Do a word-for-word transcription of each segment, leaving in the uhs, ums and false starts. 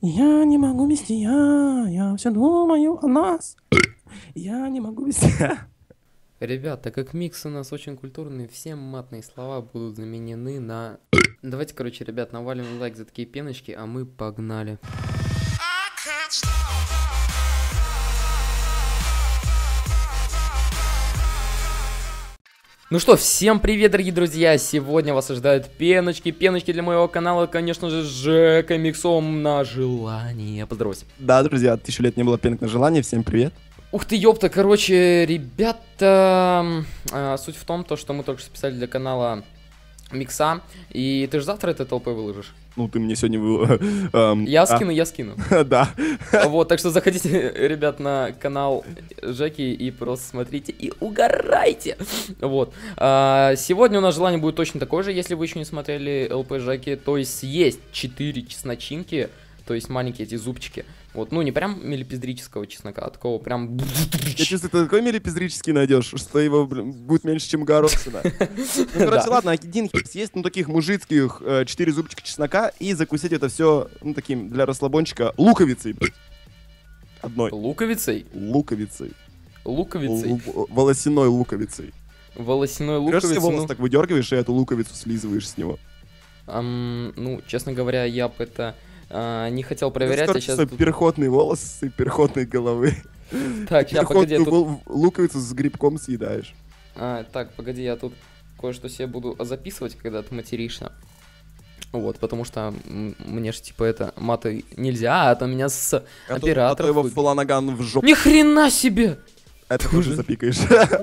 Я не могу без тебя, я все думаю о нас. Я не могу без тебя. Ребят, так как микс у нас очень культурный, все матные слова будут заменены на... Давайте, короче, ребят, навалим лайк за такие пеночки, а мы погнали. Ну что, всем привет, дорогие друзья! Сегодня вас ожидают пеночки, пеночки для моего канала, конечно же, Жека миксом на желание. Поздоровайся. Да, друзья, тысячу лет не было пенок на желание, всем привет. Ух ты, ёпта, короче, ребята, э, суть в том, то, что мы только что списали для канала микса, и ты же завтра это ТЛП выложишь? Ну, ты мне сегодня... Вы, эм, Я а, скину, я скину. Да. Вот, так что заходите, ребят, на канал Жеки и просто смотрите и угорайте. Вот. А, сегодня у нас желание будет точно такое же, если вы еще не смотрели ЛП Жеки, то есть съесть четыре чесночинки, то есть маленькие эти зубчики. Вот, ну не прям милипиздрического чеснока, а такого прям... Я чувствую, ты такой милипиздрический найдешь, что его, блин, будет меньше, чем Горошина. Ну, короче, ладно, один хип съесть, ну, таких мужицких, четыре зубчика чеснока, и закусить это все, ну, таким, для расслабончика, луковицей, блядь. Одной. Луковицей? Луковицей. Луковицей. Л- волосяной луковицей. Волосяной Берешь себе луковицей, волос ну... так выдергиваешь, и эту луковицу слизываешь с него. Ам, ну, честно говоря, я бы это а, не хотел проверять, Это, а сейчас... короче, тут- переходный волос с переходной головы. Так, сейчас, погоди, я Переходную тут... вол- луковицу с грибком съедаешь. А, так, погоди, я тут кое-что себе буду записывать, когда ты материшься. Вот, потому что м, мне же типа это маты нельзя, а то меня с А то- а то операторов... его вы- фланаган в жопу. Ни хрена себе! Это тоже запикаешь.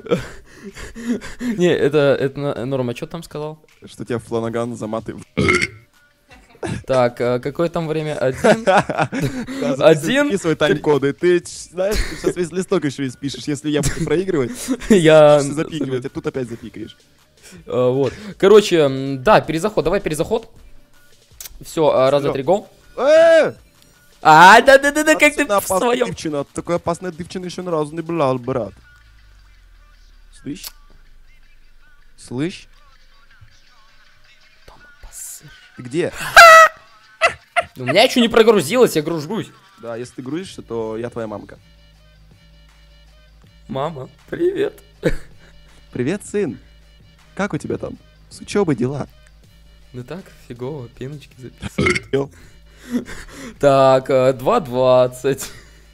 Не, это, это на- Норма, что там сказал? Что тебя фланаган за маты в Так, а какое там время? Один? Один. Один, Записывай тайм-коды. Ты ч- знаешь, ты сейчас весь листок еще и спишешь. Если я буду проигрывать, Я... будешь запикивать, а тут опять запикаешь. А, Вот. Короче, м, да, перезаход, давай перезаход. Все, раз, два, три, гол. Э! А, да-да-да-да, как ты Особенно в опасная своем... девчина. Такой опасной девчины еще ни разу не была, брат. Слышь? Слышь? Ты где? У меня еще не прогрузилось, я гружусь. Да, если ты грузишься, то я твоя мамка. Мама, привет. Привет, сын. Как у тебя там? С учебой дела? Ну так, фигово, пеночки записывают. Ё. Так, э, два двадцать.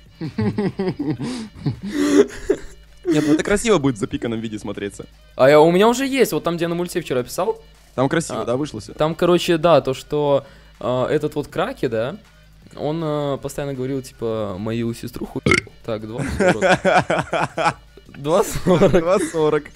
Нет, ну это красиво будет в запиканном виде смотреться. А я, у меня уже есть, вот там, где я на мульте вчера писал. Там красиво, А. да, вышло все? Там, короче, да, то, что э, этот вот Краки, да, он э, постоянно говорил, типа, мою сестру хуй. Так, два сорок. два сорок. два сорок.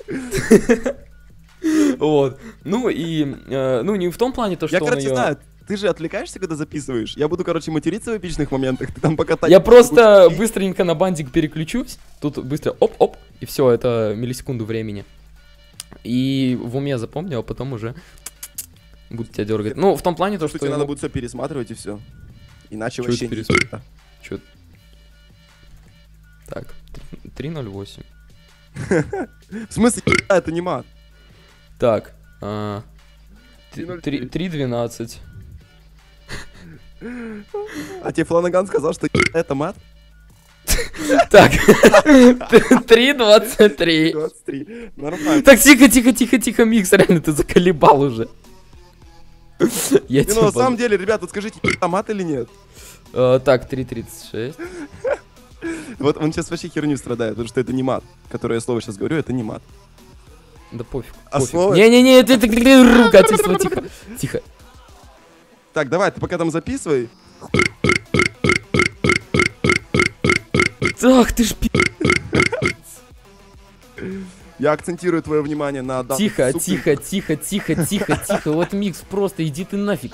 Вот. Ну и, э, ну не в том плане, то, что Я, он короче, её- знаю, ты же отвлекаешься, когда записываешь. Я буду, короче, материться в эпичных моментах. Ты там пока... Я тайм просто будешь- быстренько на бандик переключусь. Тут быстро оп-оп, и все, это миллисекунду времени. И в уме запомню, а потом уже буду тебя дергать. Ну, в том плане, то, Что что... тебе ему- надо будет все пересматривать и все. Иначе Чё вообще это не... пересматривать? Чё? Так, три ноль восемь. В смысле, это не мат. Так, а, три ноль девять. три двенадцать. А тебе Фланаган сказал, что это мат? Так, три двадцать три. двадцать три. Нормально. Так, тихо, тихо, тихо, тихо, микс, реально ты заколебал уже. Я Не, ну, тебя на самом бал- деле, ребята, вот скажите, это мат или нет? Э, Так, три тридцать шесть. Вот он сейчас вообще херню страдает, потому что это не мат. Которое я слово сейчас говорю, это не мат. Да пофиг. А пофиг. слово- Не-не-не, ты ты- ты- ругательство, тихо. Тихо. Так, давай, ты пока там записывай. Ах ты ж пи... Я акцентирую твое внимание на данном Тихо, суке. тихо, тихо, тихо, тихо, тихо. Вот микс, просто иди ты нафиг.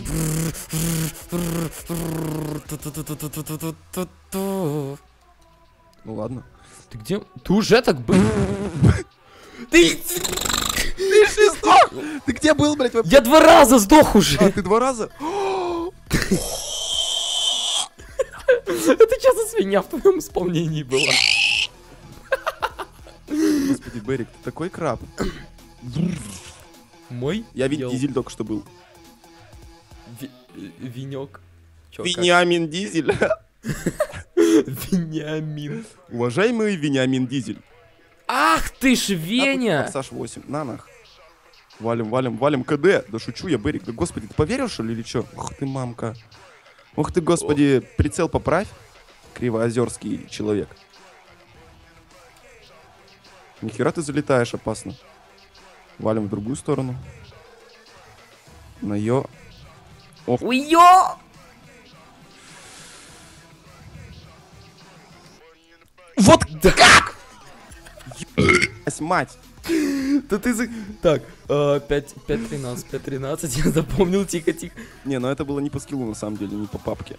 Ну ладно. Ты где? Ты уже так был? Ты... Ты же сдох! Ты где был, блядь, вообще? Я два раза сдох уже. А, ты два раза? Это честно свинья в твоем исполнении была. Господи, Берик, ты такой краб. Мой? Я Вин ел Дизель только что был. ви- Винек. Чё, как? Вениамин Дизель. Вениамин. Уважаемый Вениамин Дизель. Ах ты ж, Веня! Форсаж восемь, на нах. Валим, валим, валим КД. Да шучу я, Берик. Да господи, ты поверил, что ли, или что? Ух ты, мамка. Ух ты, господи, прицел поправь. Кривоозерский человек. Нихера ты залетаешь, опасно. Валим в другую сторону. На ё. Ох. Уё! Вот как! Ебать, мать. Да ты за... Так, пять тринадцать, пять тринадцать, я запомнил, тихо-тихо. Не, ну это было не по скиллу, на самом деле, не по папке.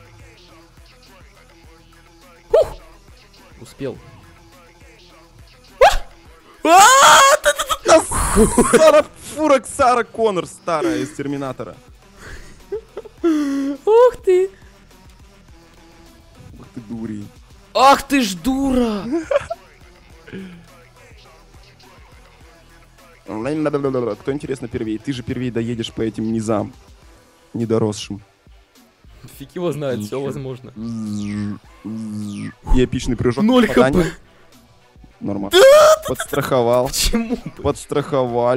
Успел. Сара, фура Сара Коннор, старая из Терминатора. Ух ты! Ух ты, дури. Ах ты ж дура! Кто, интересно, первей? Ты же первей доедешь по этим низам недоросшим. Фиг его знает, все возможно. И эпичный прыжок. Ноль хп. Нормально. Подстраховал. Почему? Подстраховал.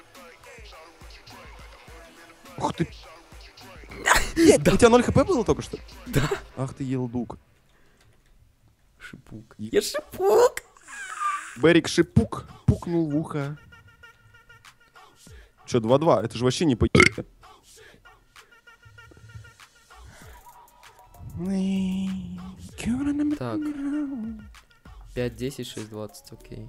Ух ты. Нет, у тебя ноль хп было только что? Да. Ах ты, елдук. Шипук. Я шипук. Берик шипук. Пукнул в ухо. Че, два-два? Это же вообще не по... Так. пять, десять, шесть, двадцать, окей.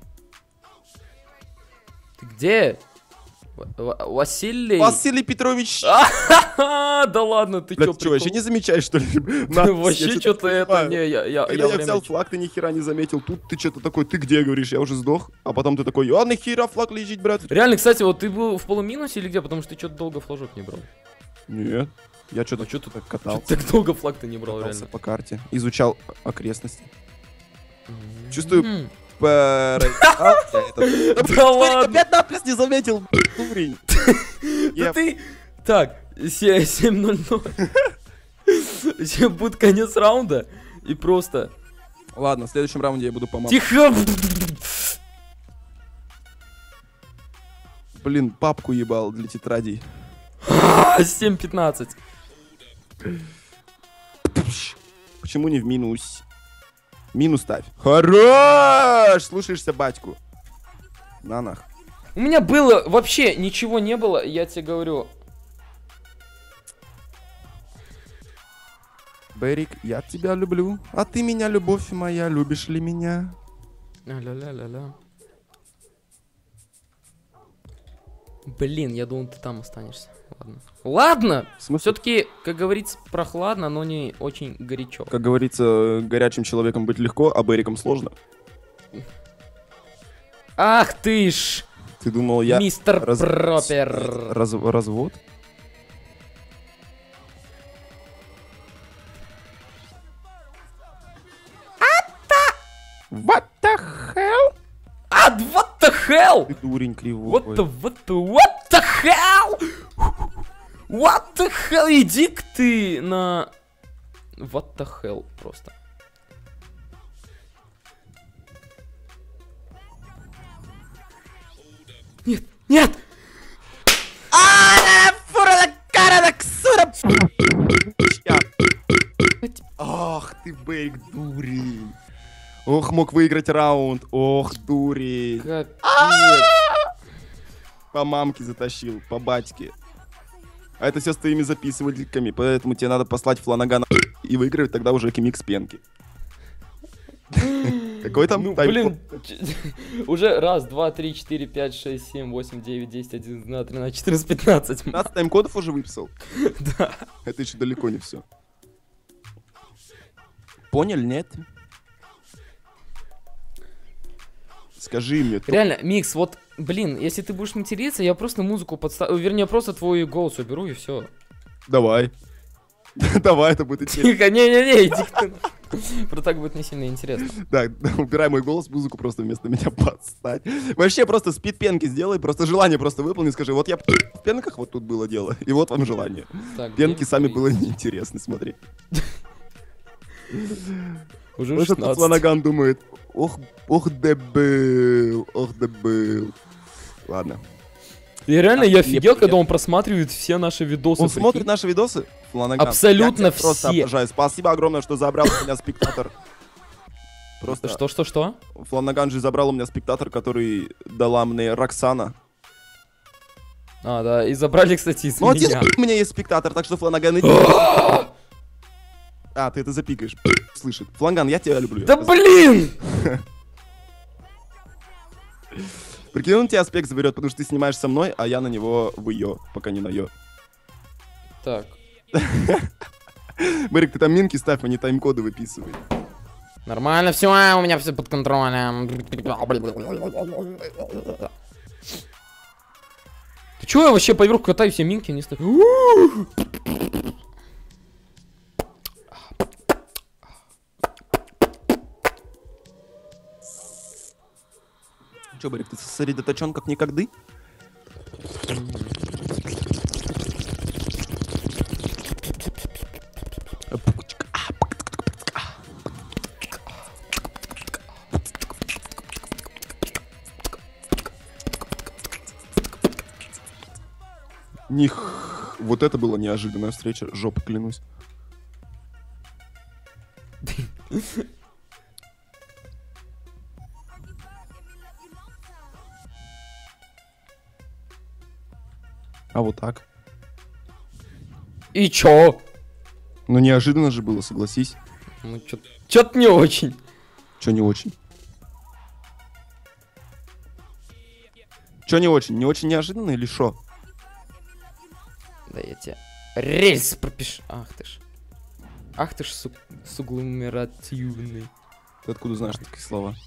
Ты где? В Василий? Василий Петрович! Да ладно, ты чё, Блядь, ты вообще не замечаешь, что ли? Вообще что-то это, не, я, я, Когда я взял флаг, ты нихера не заметил. Тут ты что-то такой, ты где, говоришь, я уже сдох. А потом ты такой, а нахера флаг лежит, брат? Реально, кстати, вот ты был в полуминусе или где? Потому что ты что-то долго флажок не брал. Нет, я что-то что-то так катал. Так долго флаг ты не брал, Катался реально. по карте, изучал окрестности. Чувствую... Да ладно! Опять надпись не заметил, дурень. Да ты... Так, семь ноль ноль. Сейчас будет конец раунда. И просто... Ладно, в следующем раунде я буду помогать. Тихо! Блин, папку ебал для тетрадей. семь пятнадцать. Почему не в минус? Минус ставь. Хорош! Слушаешься батьку. На нах. У меня было... Вообще ничего не было, я тебе говорю. Берик, я тебя люблю. А ты меня, любовь моя, любишь ли меня? Ля-ля-ля-ля-ля. Блин, я думал, ты там останешься. Ладно. Ладно! Все-таки, как говорится, прохладно, но не очень горячо. Как говорится, горячим человеком быть легко, а Бериком сложно. Ах ты ж! Ты думал, я... Мистер раз... Пропер. Раз... Развод? What the hell? А, what the hell? Ты дурень кривой. What the, what the, what the hell? What the hell? Иди-ка ты на... What the hell просто. Нет, нет! Ах ты, Берик, дурень. Ох, мог выиграть раунд. Ох, дурень. Капец. По мамке затащил, по батьке. А это все с твоими записывательками, поэтому тебе надо послать Фланагана и выиграть тогда уже кемик с пенки. Какой там Ну, тайм? блин, уже раз, два, три, четыре, пять, шесть, семь, восемь, девять, десять, одиннадцать, двенадцать, тринадцать, четырнадцать, пятнадцать. пятнадцать тайм-кодов уже выписал? Да. Это еще далеко не все. Понял, нет? Скажи мне. Реально, Микс, вот, блин, если ты будешь материться, я просто музыку подставлю, вернее, просто твой голос уберу и все. Давай. Давай, это будет интересно. Тихо, не-не-не, иди ты. Про так будет не сильно интересно. Так, убирай мой голос, музыку просто вместо меня подстать. Вообще просто спид-пенки сделай, просто желание просто выполни, скажи, вот я в пенках, вот тут было дело, и вот вам желание. Так, Пенки где сами вы? было неинтересно смотреть. Уже Этот шестнадцать. Фланаган думает, ох, ох, дебил, ох, дебил. Ладно. И реально, А, я мне офигел, когда привет. он просматривает все наши видосы. Он прикинь. смотрит наши видосы? Фланаган. Абсолютно Я тебя просто все. обожаю. Спасибо огромное, что забрал у меня спектатор. Просто Что, что, что? Фланаган же забрал у меня спектатор, который дала мне Роксана. А, да, и забрали, кстати, из Ну, один меня. у меня есть спектатор, так что Фланаган иди. А, ты это запикаешь. Слышит. Фланган, я тебя люблю. Да блин! Прикинь, он тебя аспект заберет, потому что ты снимаешь со мной, а я на него в ее, пока не на ее. Так, Мэрик, ты там минки ставь, а не тайм-коды выписывай. нормально все, у меня все под контролем. Ты чё, я вообще поверху катаю, все минки не ставлю? Че, Мэрик, ты сосредоточен как никогда? Них... Вот это была неожиданная встреча, жопа клянусь. А вот так. И чё? Ну неожиданно же было, согласись. Ну, чё- чё-то не очень. Чё не очень? Чё не очень? Не очень неожиданно или шо? Да я тебе рельс пропишу. Ах ты ж. Ах ты ж су- сугломеративный. Ты откуда знаешь такие слова?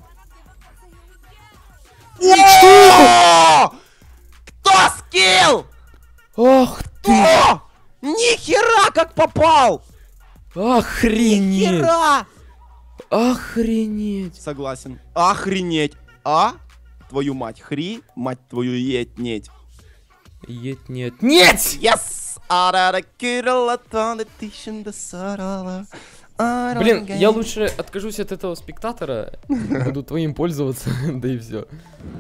Что? Кто скилл? Ах ты! О! Нихера как попал! Охренеть! Нихера! Охренеть! Согласен. Охренеть. А? Твою мать. Хри, мать твою етнеть. Нет, нет, нет! Yes! Блин, я лучше откажусь от этого спектатора, буду твоим пользоваться, да и все.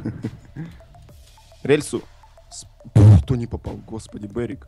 Рельсу. С- Пф, Кто не попал? Господи, Берик.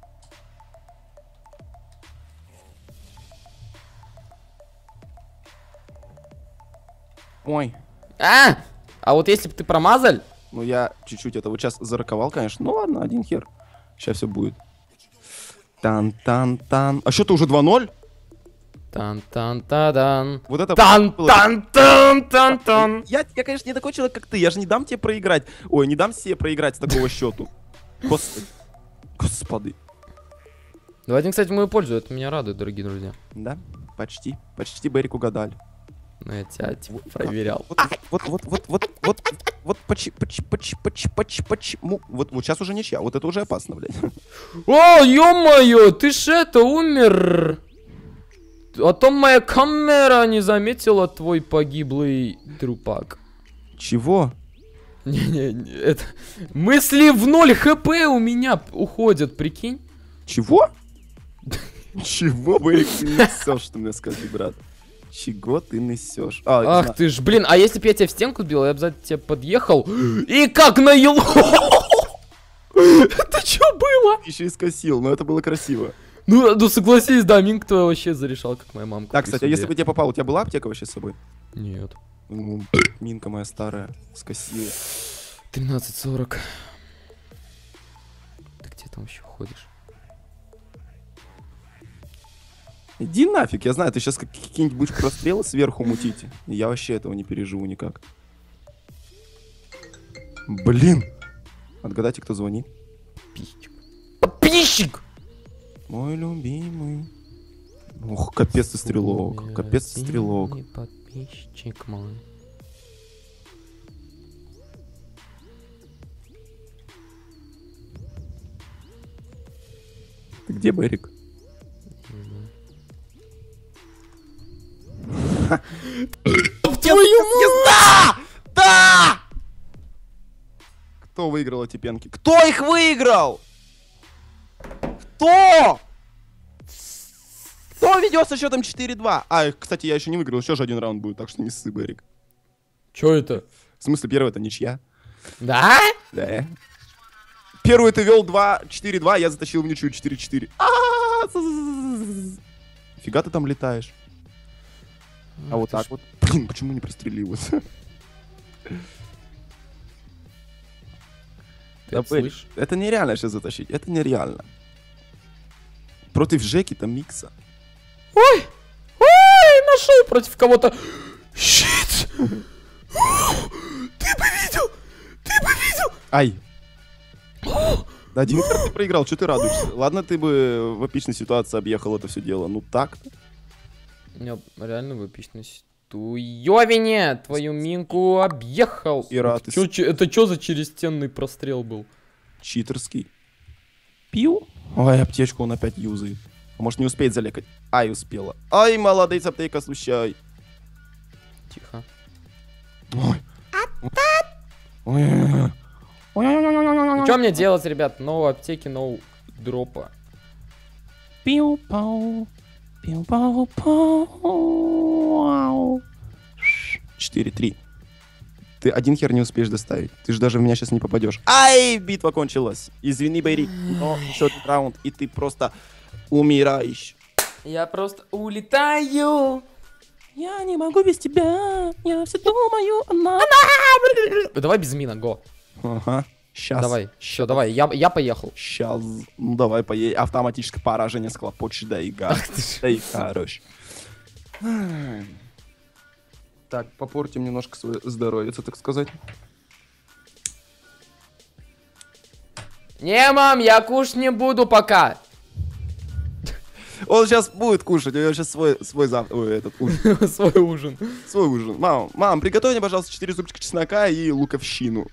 Ой. А! А вот если бы ты промазал, Ну я чуть-чуть это вот сейчас зараковал, конечно. Ну ладно, один хер. Сейчас все будет. Тан-тан-тан. А что-то уже два ноль? тан-тан-тадан. Вот это было- Тан-тан-тан-тан-тан. Я, я, конечно, не такой человек, как ты. Я же не дам тебе проиграть. Ой, не дам себе проиграть с такого счету. Господи. Господи. Ну, этим, кстати, мою пользу, это меня радует, дорогие друзья. Да, почти. Почти Берик угадали. Ну, я тебя, типа, проверял. Вот, вот, вот, вот, вот, вот, вот, почи, почи, почи, почи, почи, почему? Вот, вот сейчас уже ничья. Вот это уже опасно, блядь. О, ё-моё, ты ж это, умер. А то моя камера не заметила твой погиблый трупак. Чего? Не-не, это... Мысли в ноль хп у меня уходят, прикинь. Чего? Чего, Берик, ты несешь, что мне скажи, брат? Чего ты несешь? А, Ах зна- ты ж, блин, а если бы я тебя в стенку бил, я бы сзади тебя подъехал и как на елу. Это что было? еще и скосил, но это было красиво. Ну, ну согласись, да, Минг твой вообще зарешал, как моя мамка. Так, при кстати, а если бы суде. тебе попал, у тебя была аптека вообще с собой? Нет. Ну, Минка моя старая, скосила. тринадцать сорок. Ты где там вообще ходишь? Иди нафиг, я знаю, ты сейчас какие-нибудь будешь прострелы сверху мутить. И я вообще этого не переживу никак. Блин! Отгадайте, кто звонит. Подписчик. Подписчик! Мой любимый. Ох, капец ты стрелок. Капец ты стрелок. Сильный подписчик мой. Ты где, Берик? Твою Да! Да! Кто выиграл эти пенки? Кто их выиграл? Кто? Кто ведет со счетом четыре-два? А, кстати, я еще не выиграл, еще же один раунд будет, так что не ссы, Берик. Чё это? В смысле, первый это ничья. Да? Да. Первый ты вел два четыре-два, я затащил в ничью четыре-четыре. Фига ты там летаешь? А вот так вот. Блин, почему не прострелилась? Ты слышишь? Это нереально сейчас затащить, это нереально. Против Жеки там микса. Ой! Ой, нашел против кого-то. Щит! Ты бы видел! Ты бы видел! Ай! Один ты проиграл, что ты радуешься? Ладно, ты бы в эпичной ситуации объехал это все дело. Ну так-то. Я реально в эпичной ситуевине твою минку объехал. И рад. Чё, чё, это что за черестенный прострел был? Читерский. Пью. Ой, аптечку он опять юзает. А может не успеет залекать? Ай, успела. Ай, молодец, аптека, слушай. Тихо. Ой. Ой. Ой. Что мне делать, ребят? No аптеки, no дропа. Пиу-пау. Пиу-пау-пау. четыре-три. Ты один хер не успеешь доставить. Ты же даже в меня сейчас не попадешь. Ай, битва кончилась. Извини, Берик, но еще один раунд, и ты просто умираешь. Я просто улетаю. Я не могу без тебя. Я все думаю, она... Давай без мина, го. Ага. Сейчас. Давай, все, давай, я, я поехал. Сейчас. Ну давай, поедем. Автоматическое поражение схлопочешь, да и га. Да и хорош. Так, попортим немножко свое здоровье, так сказать. Не, мам, я кушать не буду пока. Он сейчас будет кушать, у него сейчас свой, свой завтрак, ой, этот ужин. Свой ужин. Свой ужин. Мам, мам, приготовь мне, пожалуйста, четыре зубчика чеснока и луковщину.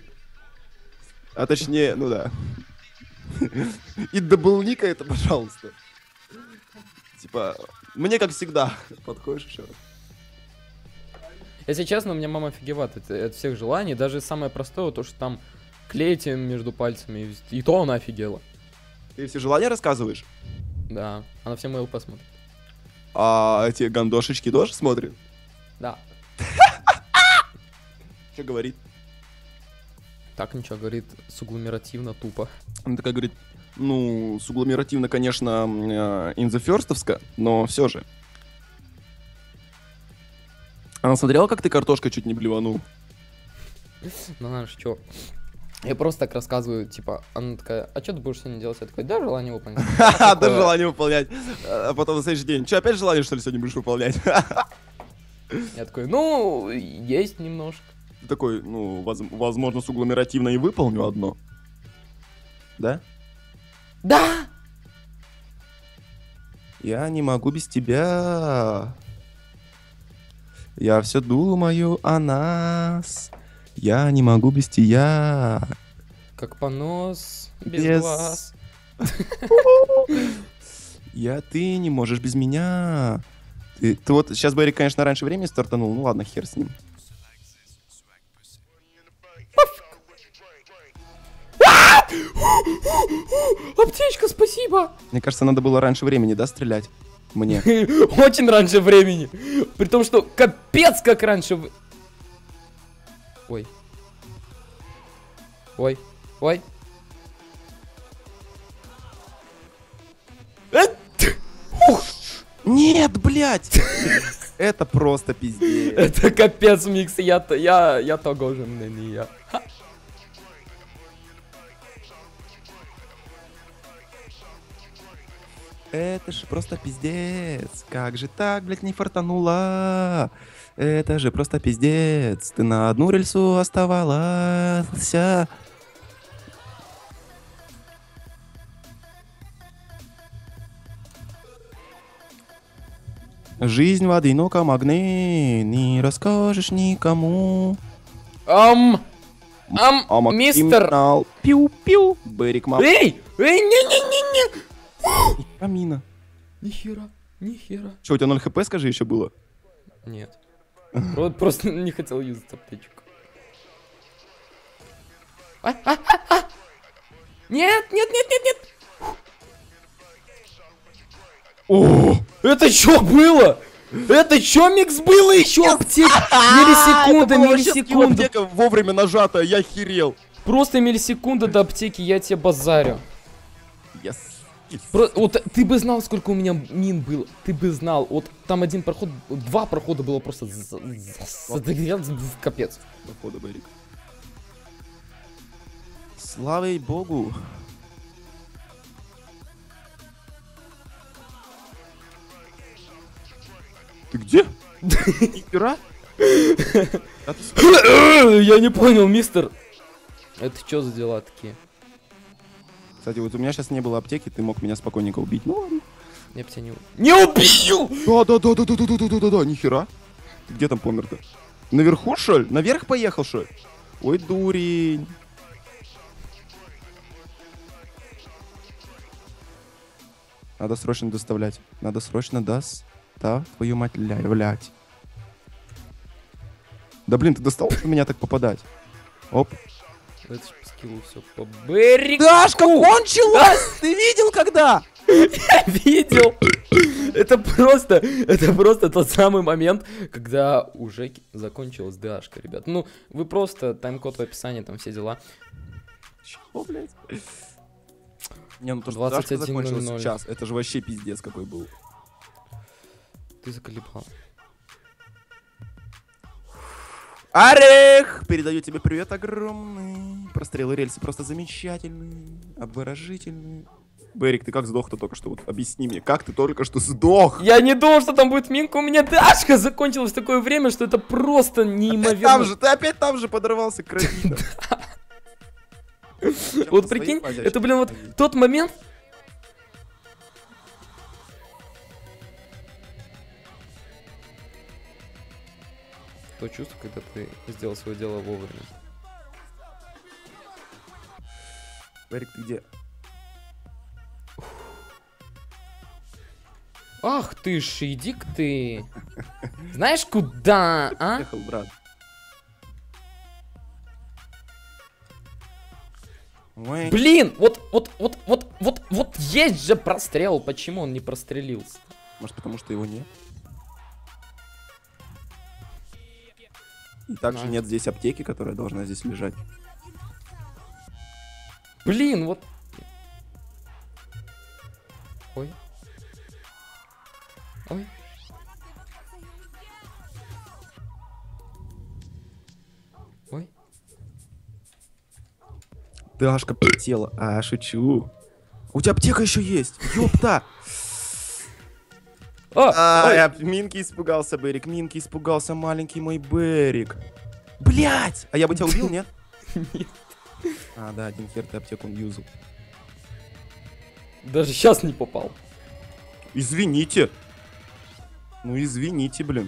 А точнее, ну да. И даблника это, пожалуйста. Типа, мне как всегда. Подходишь еще раз. Если честно, у меня мама офигевает от, от всех желаний. Даже самое простое, то, что там клеить им между пальцами. И то она офигела. Ты все желания рассказываешь? Да, она все мои ЛП смотрит. А эти гандошечки тоже смотрят? Да. Что говорит? Так ничего, говорит, сугломеративно, тупо. Она такая говорит, ну, сугломеративно, конечно, in the first'овска, но все же. Она смотрела, как ты картошкой чуть не блеванул? Ну, знаешь, что? Я просто так рассказываю, типа, она такая, а что ты будешь сегодня делать? Я такой, да, желание выполнять. Ха-ха, да, желание выполнять. А потом на следующий день, что, опять желание, что ли, сегодня будешь выполнять? Я такой, ну, есть немножко. Ты такой, ну, воз- возможно, сугломеративно и выполню одно. Да? Да! Я не могу без тебя. Я все думаю о нас. Я не могу без тебя. Как понос, без, Без- глаз. Я, ты не можешь без меня. Ты, ты вот сейчас Берик, конечно, раньше времени стартанул. Ну ладно, хер с ним. Аптечка, спасибо! Мне кажется, надо было раньше времени, да, стрелять? Мне. Очень раньше времени. При том, что капец как раньше... в- Ой. Ой. Ой. Э, Нет, блядь! Это просто пиздец. Это капец, Микс. Я, я, я того же мнения. Ха. Это же просто пиздец. Как же так, блядь, не фартануло? Это же просто пиздец. Ты на одну рельсу оставалась. Жизнь в одиноком огне не расскажешь никому. Ам. Ам, А Максим мистер. знал. Пиу-пиу. Берик мам. Эй! Эй, не-не-не-не! Камина. Нихера, нихера. Че, у тебя ноль хп, скажи, еще было? Нет. Про- Просто не хотел юзать аптечку. А, а, а, а! Нет, нет, нет, нет, нет! О, это что было? Это что, микс было еще аптек? Миллисекунда, миллисекунда. Аптека вовремя нажатая, я херел. Просто миллисекунда до аптеки, я тебе базарю. Yes. Про- вот ты бы знал, сколько у меня мин было. Ты бы знал. Вот там один проход, два прохода было просто за- за- за- капец. Походу, Берик. Слава ей богу. Ты где? Нихера? Я не понял, мистер. Это что за дела такие? Кстати, вот у меня сейчас не было аптеки, ты мог меня спокойненько убить. Ну ладно. Я бы тебя не... Не убил! Да, да, да, да, да, да, да, да, да, да, нихера. Ты где там помер-то? Наверху, что ли? Наверх поехал, что ли? Ой, дурень. Надо срочно доставлять. Надо срочно даст. Да, твою мать, ля, блядь. Да блин, ты достал у меня так попадать? Оп. Это ж по скиллу все по Беррику. Дашка кончилась! Ты видел когда? Я видел. Это просто, это просто тот самый момент, когда уже закончилась ДАшка, ребят. Ну, вы просто, тайм-код в описании, там все дела. Чего, блядь? Не, ну то, что двадцать Дашка один закончилась ноль ноль. сейчас, это же вообще пиздец какой был. Ты заколебал. Орех! Передаю тебе привет огромный. Прострелы рельсы просто замечательные, обворожительные. Берик, ты как сдох-то только что? Вот объясни мне, как ты только что сдох? Я не думал, что там будет минка. У меня ДАшка закончилась в такое время, что это просто Опять неимоверно. там же, ты опять там же подорвался к крови. Вот прикинь, это, блин, вот тот момент. То чувство, когда ты сделал свое дело вовремя. Берик, ты где? Ах ты ж, иди-ка ты. Знаешь куда, а? Ехал, брат. Ой. Блин, вот, вот, вот, вот, вот, вот есть же прострел. Почему он не прострелился? Может, потому что его нет? И также А. нет здесь аптеки, которая должна здесь лежать. Блин, вот. Ой. Ой. Ой. Дашка полетела. А, шучу. У тебя аптека еще есть. Ёпта. А, А, ой. я Минки испугался, Берик. Минки испугался, маленький мой Берик. Блять! А я бы тебя убил, нет? Нет. А, да, один хер ты аптеку юзал. Даже сейчас не попал. Извините. Ну, извините, блин.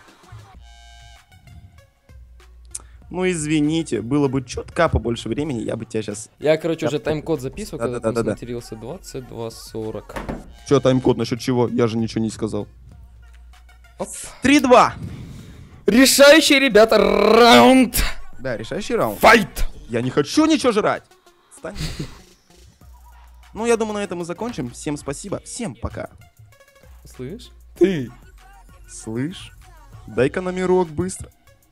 Ну, извините. Было бы чутка побольше времени, я бы тебя сейчас... Я, короче, Я уже понял. тайм-код записывал, когда там Да-да-да-да-да. сматерился двадцать два сорок. Че, тайм-код насчет чего? Я же ничего не сказал. Оп. три-два. Решающий, ребята, раунд. Да, решающий раунд. Файт! Я не хочу ничего жрать. Стань. Ну, я думаю, на этом мы закончим. Всем спасибо. Всем пока. Слышь? Ты. Слышь? Дай-ка номерок быстро.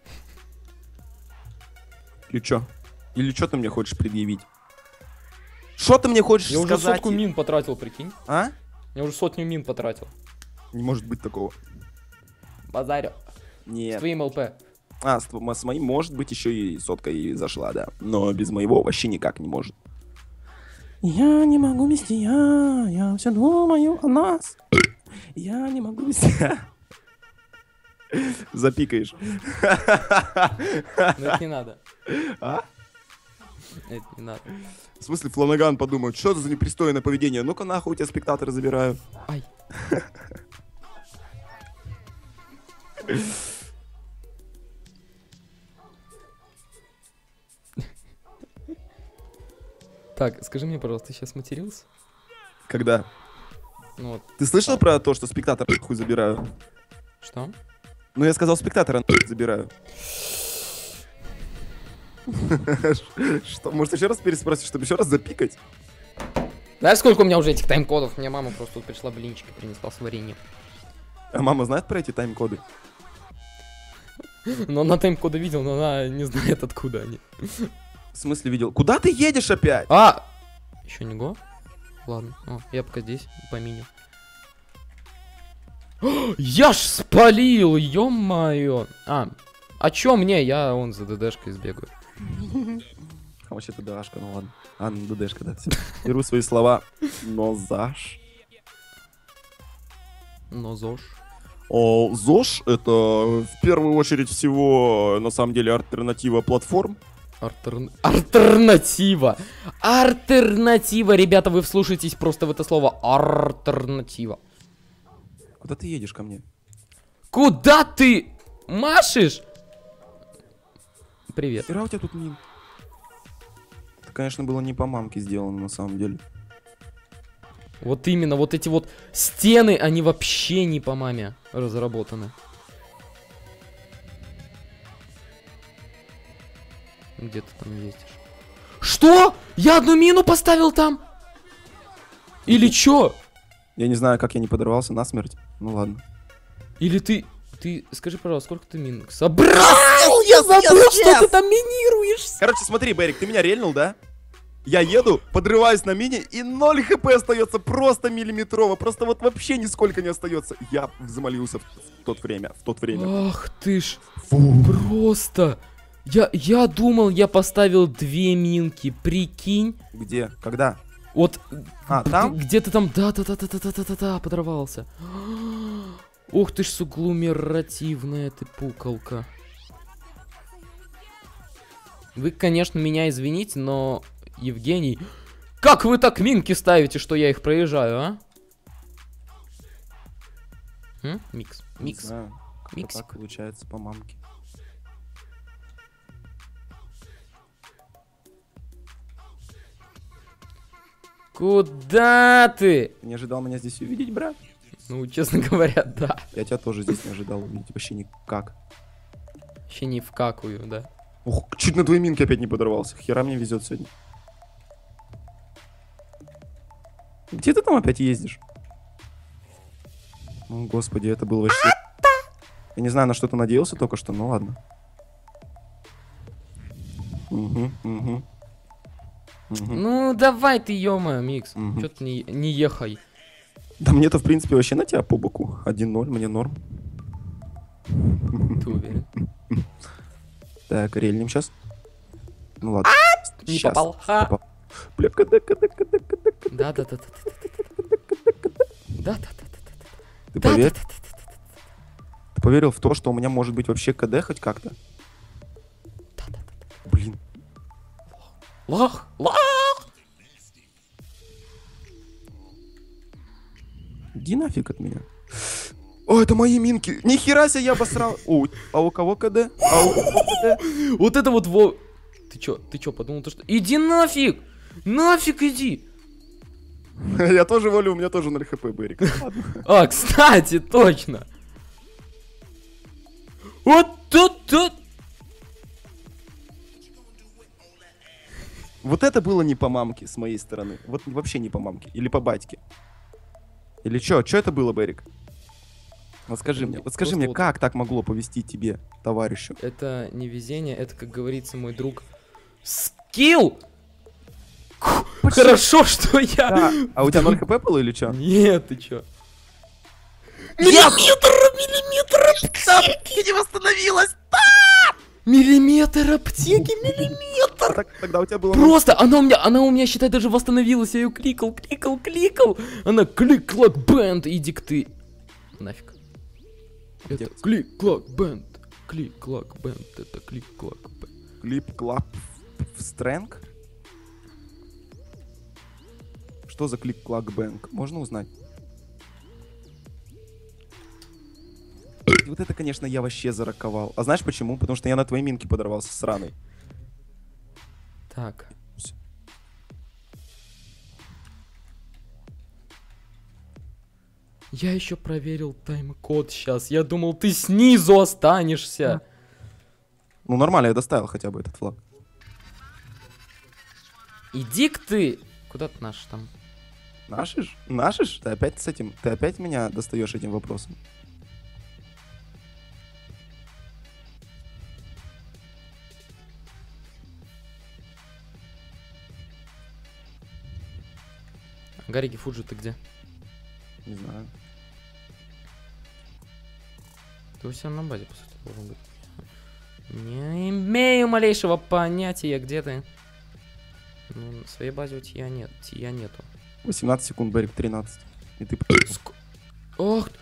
Или чё? Или чё ты мне хочешь предъявить? Что ты мне хочешь Я уже сказать? сотку мин потратил, прикинь. А? Я уже сотню мин потратил. Не может быть такого. Базарю. С Нет. твоим ЛП. А, с, тв- с моим, может быть, еще и сотка и зашла, да. Но без моего вообще никак не может. Я не могу без тебя, я все думаю о нас. Я не могу без тебя. Запикаешь. Но это не надо. А? Это не надо. В смысле, Фланаган подумает, что это за непристойное поведение? Ну-ка нахуй, у тебя спектаторы забираю. Ай. Так, скажи мне, пожалуйста, ты сейчас матерился? Когда? Ну вот, Ты слышал про то, что спектатор хуй забираю? что? Ну, я сказал, спектатора забираю. Что, может, еще раз переспросить, чтобы еще раз запикать? Знаешь, сколько у меня уже этих тайм-кодов? Мне мама просто тут пришла блинчики, принесла с вареньем. А мама знает про эти тайм-коды? Но она тайм-коды видел, но она не знает, откуда они. В смысле видел? Куда ты едешь опять? А! Еще не го? Ладно, О, я пока здесь, поменю. Я ж спалил, ё-моё! А, а чё мне? Я вон за ДДшкой сбегаю. А вообще это ДАшка, ну ладно. А, ну ДДшка, да, все. Беру свои слова. Но ЗАШ. Но ЗОЖ. О, ЗОЖ это в первую очередь всего, на самом деле, альтернатива платформ. Альтерн... Альтернатива! Альтернатива! Ребята, вы вслушайтесь просто в это слово. Альтернатива. Куда ты едешь ко мне? Куда ты машешь? Привет. Хера у тебя тут мин. Это, конечно, было не по мамке сделано, на самом деле. Вот именно, вот эти вот стены, они вообще не по маме разработаны. Где ты там ездишь? Что? Я одну мину поставил там? Или чё? Я не знаю, как я не подорвался насмерть. Ну ладно. Или ты... Ты, скажи, пожалуйста, сколько ты мин собрал? Я забыл, что ты там минируешь. Короче, смотри, Берик, ты меня рельнул, да? Я еду, подрываюсь на мине, и ноль хп остается просто миллиметрово. Просто вот вообще нисколько не остается. Я замолился в тот время, в тот время. Ах ты ж. Фу. Просто. Я, я думал, я поставил две минки, прикинь. Где? Когда? Вот. А, там? Где-то там, да-да-да-да-да-да-да-да, подорвался. Ух ты ж, суглумеративная ты пукалка. Вы, конечно, меня извините, но... Евгений, как вы так минки ставите, что я их проезжаю, а? М? Микс, микс, Не знаю, как миксик. так получается по мамке. Куда ты? Не ожидал меня здесь увидеть, брат? Ну, честно говоря, да. Я тебя тоже здесь не ожидал увидеть, вообще никак. Вообще не вкакую, да. Ух, чуть на твоей минке опять не подорвался. Хера мне везет сегодня. Где ты там опять ездишь? О, господи, это было вообще... Я не знаю, на что ты надеялся только что, ну ладно. Угу, угу. Угу. Ну, давай ты, ё-моё, Микс. Мгм. Чё ты не, не ехай? Да мне-то, в принципе, вообще на тебя по боку. один ноль, мне норм. Ты уверен? Так, рельнем сейчас. Ну ладно. Не Щас. попал. Ха. Попал. Бля, кд, кд, кд, кд. Да-да-да-да-да-да-да. Да-да-да-да-да. Ты поверил? Да-да-да-да-да. Ты поверил в то, что у меня может быть вообще КД хоть как-то? Да-да-да. Блин. Лох! Лох! Иди нафиг от меня. О, это мои минки. Нихера себе я обосрал. О, а у кого КД? А у кого КД? Вот это вот во... Ты чё, ты чё, подумал, то что... Иди нафиг! Нафиг иди! Я тоже волю, у меня тоже ноль хп, Берик. Ладно. А, кстати, точно! Вот тут, тут! Вот это было не по мамке с моей стороны. Вот вообще не по мамке. Или по батьке. Или чё? Чё это было, Берик? Вот скажи мне, вот скажи Просто мне, вот- как так могло повести тебе, товарищу? Это не везение, это, как говорится, мой друг... Скилл! Хорошо, что я... Да. А у тебя ноль хп было или чё? Нет, ты чё? Миллиметр! Миллиметр! Аптеки не восстановилась! Миллиметр аптеки, миллиметр! А так, тогда у тебя было... Просто она у меня, она у меня, считай, даже восстановилась. Я ее кликал, кликал, кликал. Она клик-клак бенд, иди-ка ты. Нафиг. Это Где? клик-клак бенд. Клик-клак бенд, это клик-клак бенд. Клип, клап, в стрэнг? Что за клик, клак, бэнк? Можно узнать? И вот это, конечно, я вообще зараковал. А знаешь почему? Потому что я на твоей минке подорвался сраной. Так. Я еще проверил тайм-код сейчас. Я думал, ты снизу останешься. Ну нормально, я доставил хотя бы этот флаг. Иди-ка ты. Куда ты наш там? Наши ж? Наши ж? Ты опять с этим? Ты опять меня достаешь этим вопросом? Гарики Фуджи, ты где? Не знаю. Ты у себя на базе, по сути, должен быть. Не имею малейшего понятия, где ты. Ну, на своей базе у тебя нет, тебя нету. восемнадцать секунд, Берик, тринадцать. И ты... Ск... Ох!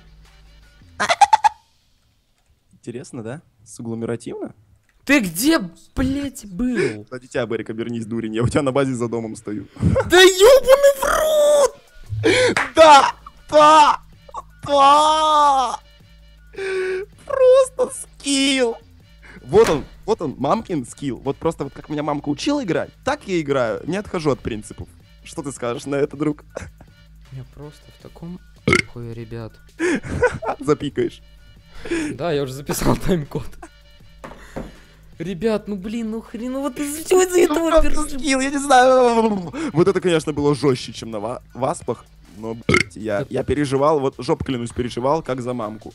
Интересно, да? Сугломеративно? Ты где, блять, был? На дитя, Берик, обернись, дурень. Я у тебя на базе за домом стою. Да ёбаный в рот! Да! Да! Да! Просто скилл! Вот он, вот он, мамкин скилл. Вот просто вот как меня мамка учила играть, так я играю. Не отхожу от принципов. Что ты скажешь на это, друг? Я просто в таком... Ой, ребят. Запикаешь. Да, я уже записал тайм-код. Ребят, ну блин, ну хрен, ну вот из-за чего из-за этого перс- Скилл, я не знаю. Вот это, конечно, было жестче, чем на ва- васпах. Но, блядь, я, я переживал, вот жоп, клянусь, переживал, как за мамку.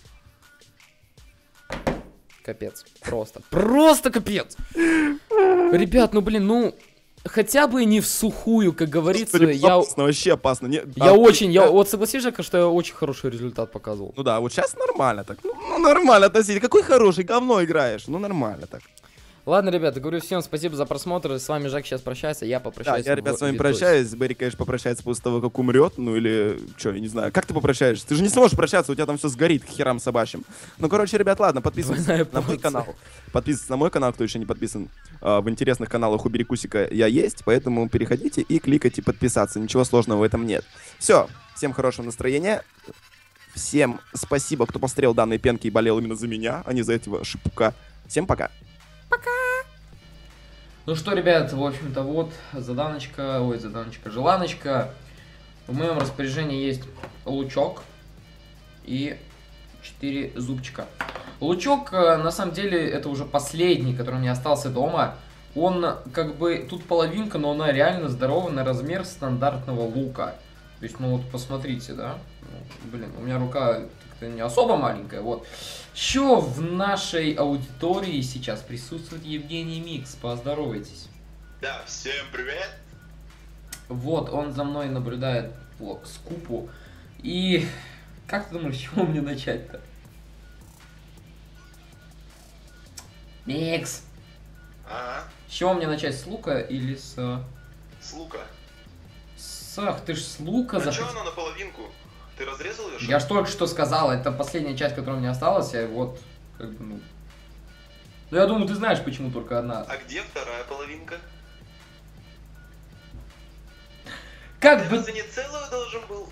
Капец, просто, просто капец. Ребят, ну блин, ну хотя бы не в сухую, как говорится, Господи, я, опасно, вообще опасно. Не, я а, очень, я я- вот согласись, Жека, что я очень хороший результат показывал. Ну да, вот сейчас нормально так. Ну, ну, нормально относительно. Какой хороший, говно играешь. Ну нормально так. Ладно, ребята, говорю всем спасибо за просмотр. С вами Жак сейчас прощается, я Да, попрощаюсь. я, ребят, в с вами видосе. прощаюсь. Берри, конечно, попрощается после того, как умрет. Ну или, что, я не знаю. Как ты попрощаешься? Ты же не сможешь прощаться, у тебя там все сгорит к херам собачьим. Ну, короче, ребят, ладно, подписывайтесь Двойная на мой порция. канал. Подписывайтесь на мой канал, кто еще не подписан. А, В интересных каналах у Берикусика я есть, поэтому переходите и кликайте подписаться. Ничего сложного в этом нет. Все, всем хорошего настроения. Всем спасибо, кто посмотрел данные пенки и болел именно за меня, а не за этого шипука. Всем пока. Ну что, ребят, в общем-то, вот заданочка, ой, заданочка, желаночка. В моем распоряжении есть лучок и четыре зубчика. Лучок, э, на самом деле, это уже последний, который у меня остался дома. Он, как бы, тут половинка, но она реально здоровая на размер стандартного лука. То есть, ну вот, посмотрите, да? Ну, блин, у меня рука как-то не особо маленькая, вот. Еще в нашей аудитории сейчас присутствует Евгений Микс. Поздоровайтесь. Да, всем привет! Вот, он за мной наблюдает по скупу. И как ты думаешь, с чего мне начать-то? Микс! Ага, С чего мне начать, с лука или с... с лука. с... Ах, ты ж с лука А чё захотел. она наполовинку? Ты разрезал ее? Я ж только что сказал, это последняя часть, которая у меня осталась, я вот, как бы, ну... Ну, я думаю, ты знаешь, почему только одна. А где вторая половинка? Как Ты бы... разве не целую должен был?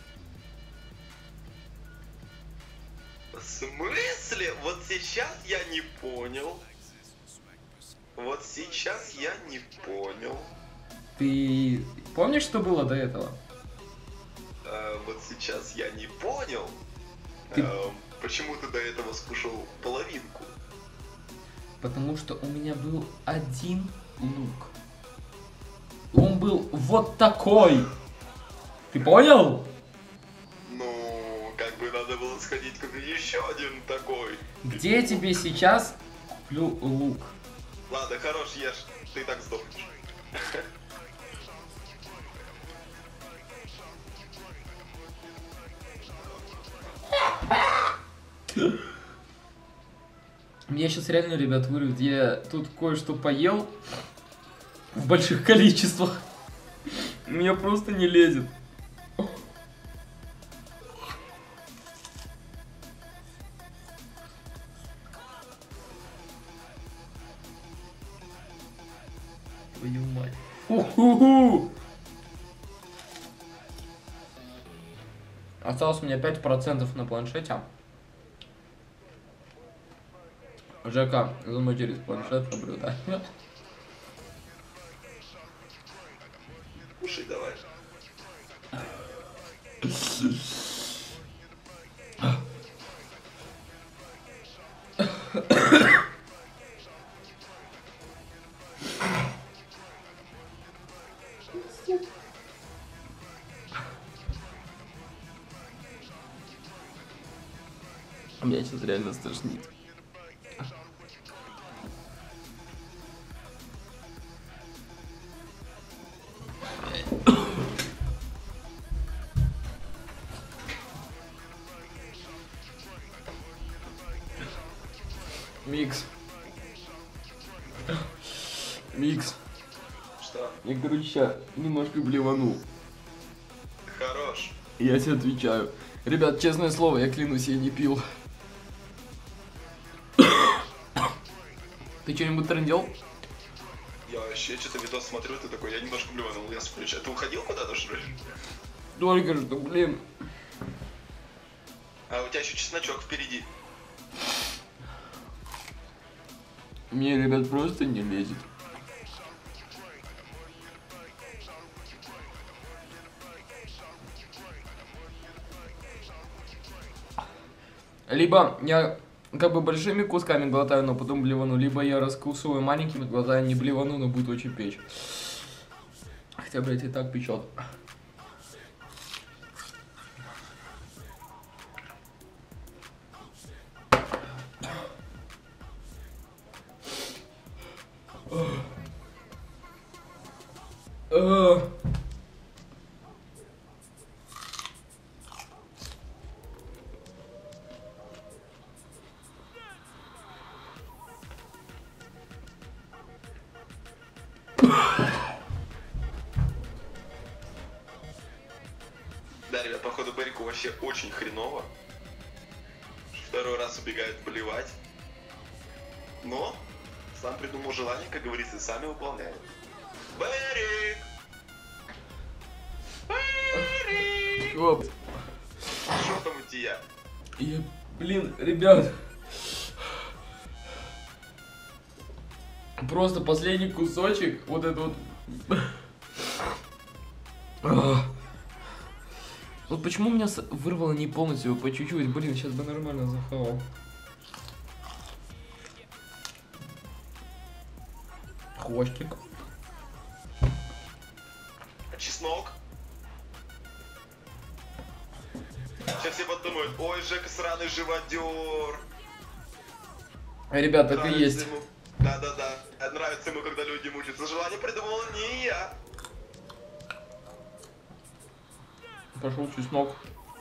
В смысле? Вот сейчас я не понял. Вот сейчас я не понял. Ты помнишь, что было до этого? А, вот сейчас я не понял. Ты- Эм, почему ты до этого скушал половинку? Потому что у меня был один лук. Он был вот такой. Ты понял? Ну, как бы надо было сходить купить еще один такой. Где я тебе сейчас куплю лук? Ладно, хорош, ешь. Ты и так сдохнешь. Меня сейчас реально, ребят, вырвет. Я тут кое-что поел в больших количествах. Меня просто не лезет. Твою мать. Ху-ху-ху. Осталось у меня пять процентов на планшете. Жека, за мной через планшет наблюдай. Кушай давай. Меня сейчас реально стошнит. Микс. Микс. Что? Я, короче, сейчас немножко блеванул. Хорош. Я тебе отвечаю. Ребят, честное слово, я клянусь, я не пил. Ты что-нибудь трындел? Я вообще что-то видос смотрю, ты такой, я немножко блеванул, я включаю. Ты уходил куда-то, что ли? Только что, блин. А у тебя еще чесночок впереди. Мне, ребят, просто не лезет. Либо я как бы большими кусками глотаю, но потом блевану, либо я раскусываю маленькими глотаю, не блевану, но будет очень печь. Хотя, блядь, и так печет. Да, ребят, походу Берику вообще очень хреново. Второй раз убегает поливать. Но сам придумал желание, как говорится, сами выполняет. Берик! Берик! Оп. Что там у тебя? Я, блин, ребят. Просто последний кусочек, вот это вот. Вот почему меня вырвало не полностью, по чуть-чуть, блин, сейчас бы нормально захавал. Хвостик. Чеснок. Сейчас все подумают, ой, Жека сраный живодер. Ребят, так и есть. Ему... Да-да-да. Нравится ему, когда люди мучаются. Желание придумал не я. Пошел чеснок.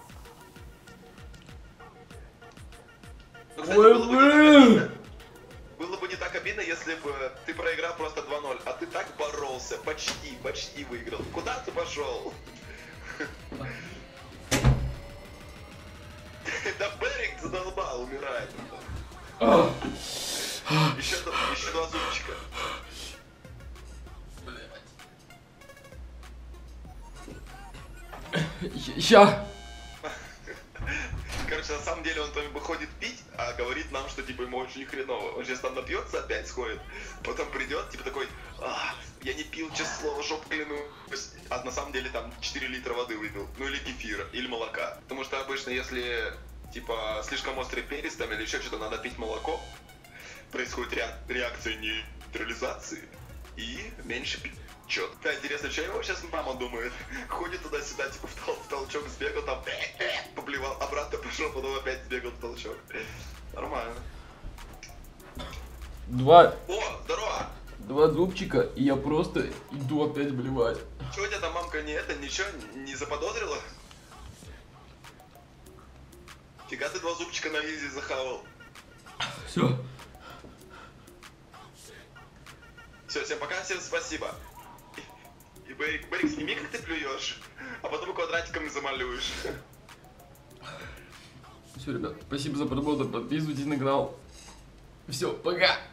Ну, кстати, Ой, было бы, блин! было бы не так обидно, если бы ты проиграл просто два ноль, а ты так боролся, почти, почти выиграл. Куда ты пошел? Да Берик задолбал, умирает. Еще, еще два зубчика. Ща. Короче, на самом деле он там выходит пить, а говорит нам, что типа ему очень хреново. Он сейчас там напьется, опять сходит, потом придет, типа такой, а, я не пил, честное слово, жоп клянусь. А на самом деле там четыре литра воды выпил, ну или кефира, или молока. Потому что обычно, если типа слишком острый перец там или еще что-то, надо пить молоко, происходит реак- реакция нейтрализации и меньше пить. Чё? Да, интересно, что его сейчас мама думает? Ходит туда-сюда, типа в, тол- в толчок сбегал, там поблевал, обратно пошел, потом опять сбегал в толчок. Нормально. Два. О, здорово! Два зубчика, и я просто иду опять блевать. Чё у тебя там мамка не это, ничего не заподозрила? Фига ты два зубчика на изи захавал. Все. Все, всем пока, всем спасибо. И Берик, Берик, сними, как ты плюешь, а потом квадратиками замалюешь. Все, ребят, спасибо за просмотр, подписывайтесь на канал. Все, пока.